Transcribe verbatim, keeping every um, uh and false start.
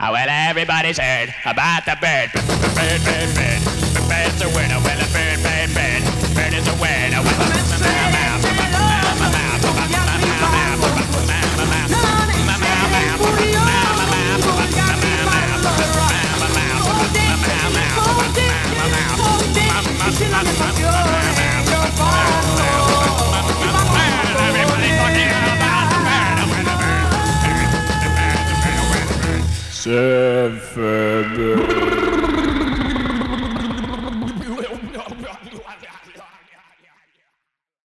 Oh, well, everybody's heard about the bird. Bird, bird, bird. The bird's a winner. Well, a bird, bird, bird. Bird is a winner. Well, Surfin Bird.